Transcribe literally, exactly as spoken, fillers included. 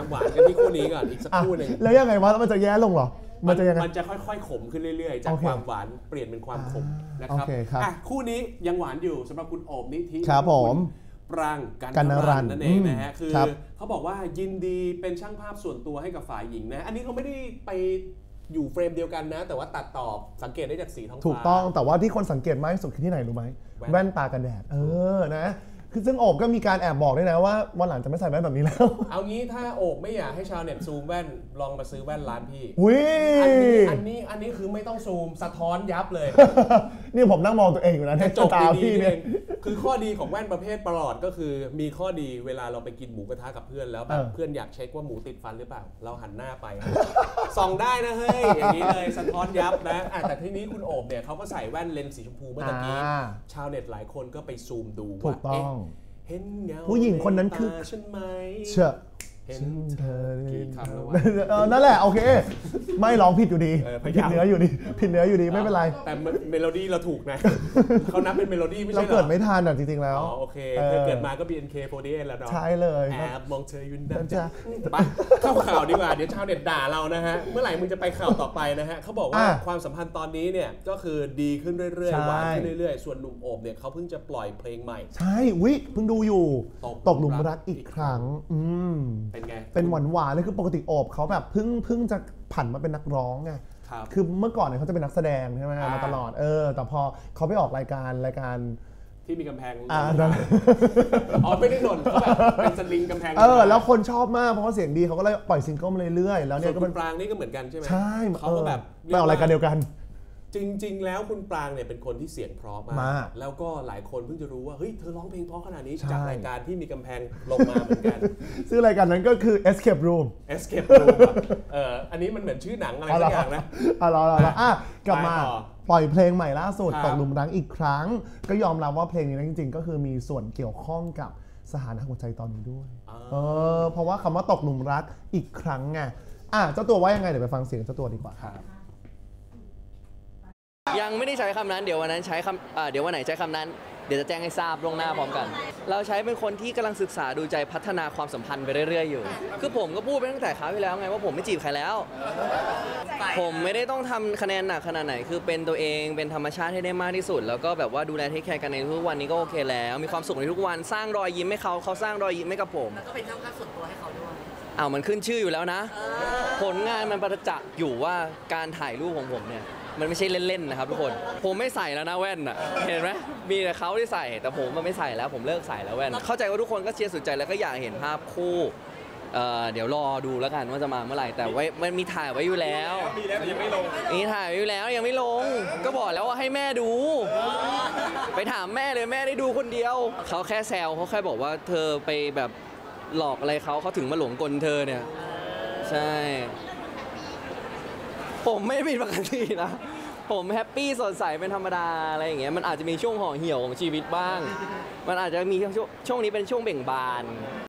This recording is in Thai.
ความหวานกันที่คู่นี้ก่อนอีกสักคู่หนึ่งแล้วยังไงวะมันจะแย่ลงเหรอมันจะยังไงมันจะค่อยๆขมขึ้นเรื่อยๆจากความหวานเปลี่ยนเป็นความขมนะครับคู่นี้ยังหวานอยู่สำหรับคุณโอบนิธิครับผมปรางกันนรันนั่นเองนะฮะคือเขาบอกว่ายินดีเป็นช่างภาพส่วนตัวให้กับฝ่ายหญิงนะอันนี้เขาไม่ได้ไปอยู่เฟรมเดียวกันนะแต่ว่าตัดต่อสังเกตได้จากสีท้องฟ้าถูกต้องแต่ว่าที่คนสังเกตมากที่สุดคือที่ไหนรู้ไหมแว่นตากันแดดเออนะคือซึ่งโอบก็มีการแอบบอกด้วยนะว่าวันหลังจะไม่ใส่แว่นแบบนี้แล้วเอางี้ถ้าโอบไม่อยากให้ชาวเน็ตซูมแว่นลองมาซื้อแว่นร้านพี่อุ้ยอันนี้อันนี้อันนี้คือไม่ต้องซูมสะท้อนยับเลยนี่ผมนั่งมองตัวเองอยู่นะจบตาพี่เนี่ยคือข้อดีของแว่นประเภทประหลอดก็คือมีข้อดีเวลาเราไปกินหมูกระทะกับเพื่อนแล้วแบบเพื่อนอยากเช็คว่าหมูติดฟันหรือเปล่าเราหันหน้าไปส่องได้นะเฮ้ยอย่างนี้เลยสะท้อนยับนะแต่ทีนี้คุณโอบเนี่ยเขาก็ใส่แว่นเลนส์สีชมพูเมื่อกี้ชาวเน็ตหลายคนก็ไปซูมดูว่าเห็นเงาผู้หญิงคนนั้นคือฉันไหมเชื่อเห็นเธอกี่คำแล้ววะนั่นแหละโอเคไม่ร้องผิดอยู่ดีผิดเนื้ออยู่ดีผิดเนื้ออยู่ดีไม่เป็นไรแต่เมโลดี้เราถูกนะเขานับเป็นเมโลดี้ไม่ใช่เหรอเราเกิดไม่ทันอ่ะจริงๆแล้วอ๋อโอเคเธอเกิดมาก็ บี เอ็น เค โฟร์ตี้เอท แล้วเนาะใช่เลยแอบมองเธออยู่นั่นจ้ะไปเข้าข่าวดีกว่าเดี๋ยวชาวเน็ตด่าเรานะฮะเมื่อไหร่มึงจะไปข่าวต่อไปนะฮะเขาบอกว่าความสัมพันธ์ตอนนี้เนี่ยก็คือดีขึ้นเรื่อยๆหวานขึ้นเรื่อยๆส่วนหนุ่มโอบเนี่ยเขาเพิ่งจะปล่อยเพลงใหม่ใช่วิเพิ่งดูอยู่ตกหลุมรักอีกครั้งอืมเป็นไงเป็นหวานหวานเลยคือปกติโอบเขาแบบเพิ่งเพิ่งจะผันมาเป็นนักร้องไงคือเมื่อก่อนเนี่ยเขาจะเป็นนักแสดงใช่ไหมมาตลอดเออแต่พอเขาไปออกรายการรายการที่มีกำแพงอ่าอ๋อไม่ได้หล่นเขาแบบเป็นสลิงกำแพงเออแล้วคนชอบมากเพราะว่าเสียงดีเขาก็เลยปล่อยซิงเกิลมาเรื่อยๆแล้วเนี่ยก็เป็นปรางนี่ก็เหมือนกันใช่ไหมใช่เขาก็แบบไปออกรายการเดียวกันจริงๆแล้วคุณปรางเนี่ยเป็นคนที่เสียงเพราะมากแล้วก็หลายคนเพิ่งจะรู้ว่าเฮ้ยเธอร้องเพลงเพราะขนาดนี้จากรายการที่มีกำแพงลงมาเหมือนกันซึ่งรายการนั้นก็คือ Escape Room Escape Room เอออันนี้มันเหมือนชื่อหนังอะไรสักอย่างนะอ๋อเหรออ่ะกลับมาปล่อยเพลงใหม่ล่าสุดตกหลุมรักอีกครั้งก็ยอมรับว่าเพลงนี้จริงๆก็คือมีส่วนเกี่ยวข้องกับสถานะหัวใจตอนนี้ด้วยเออเพราะว่าคำว่าตกหลุมรักอีกครั้งไงอ่ะเจ้าตัวว่ายังไงเดี๋ยวไปฟังเสียงเจ้าตัวดีกว่ายังไม่ได้ใช้คำนั้นเดี๋ยววันนั้นใช้คำเดี๋ยววันไหนใช้คำนั้นเดี๋ยวจะแจ้งให้ทราบล่วงหน้าพร้อมกันเราใช้เป็นคนที่กำลังศึกษาดูใจพัฒนาความสัมพันธ์ไปเรื่อยๆอยู่คือผมก็พูดไปตั้งแต่คราวที่แล้วไงว่าผมไม่จีบใครแล้วผมไม่ได้ต้องทำคะแนนหนักขนาดไหนคือเป็นตัวเองเป็นธรรมชาติให้ได้มากที่สุดแล้วก็แบบว่าดูแลเทคแคร์กันในทุกวันนี้ก็โอเคแล้วมีความสุขในทุกวันสร้างรอยยิ้มให้เขาเขาสร้างรอยยิ้มให้กับผมแล้วก็เป็นช่างภาพส่วนตัวให้เขาด้วยอ้าวมันขึ้นชื่ออยู่แล้วนะผลงานมันประจักษ์อยู่ว่าการถ่ายรูปของผมเนี่ยมันไม่ใช่เล่นๆนะครับทุกคนผมไม่ใส่แล้วนะแว่นอ่ะเห็นไหมมีแต่เขาที่ใส่แต่ผมมันไม่ใส่แล้วผมเลิกใส่แล้วแว่นเข้าใจว่าทุกคนก็เชียร์สุดใจแล้วก็อยากเห็นภาพคู่เดี๋ยวรอดูแล้วกันว่าจะมาเมื่อไหร่แต่ไว้มันมีถ่ายไว้อยู่แล้วมีแล้วยังไม่ลงมีถ่ายไว้อยู่แล้วยังไม่ลงก็บอกแล้วว่าให้แม่ดูไปถามแม่เลยแม่ได้ดูคนเดียวเขาแค่แซวเขาแค่บอกว่าเธอไปแบบหลอกอะไรเขาเขาถึงมาหลงกลเธอเนี่ยใช่ผมไม่ผิดปกตินะผมแฮปปี้สดใสเป็นธรรมดาอะไรอย่างเงี้ยมันอาจจะมีช่วงห่อเหี่ยวของชีวิตบ้างมันอาจจะมีช่วงช่วงนี้เป็นช่วงเบ่งบาน